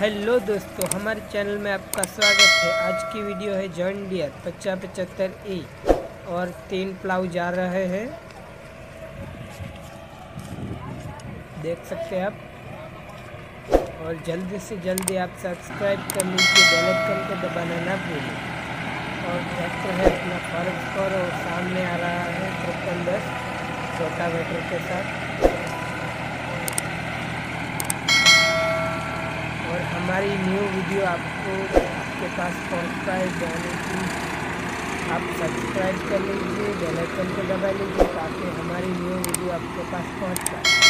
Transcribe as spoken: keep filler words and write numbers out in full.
Hello दोस्तों, हमारे channel में आपका स्वागत है। आज की वीडियो है जॉन डियर पचास पचहत्तर ई और तीन प्लाऊ जा रहे हैं, देख सकते हैं आप। और जल्दी से जल्दी आप सब्सक्राइब कर लीजिए, बेल आइकन को दबाना ना भूलें। और ट्रैक्टर है अपना फॉरेक्स पर और सामने आ रहा है तिरपन दस रोटावेटर के साथ। और हमारी न्यू वीडियो आपको आपके पास पहुंचता है जाने की आप सब्सक्राइब कर लीजिए, बेल आइकन को दबा लीजिए ताकि हमारी न्यू वीडियो आपके पास पहुंच पाए।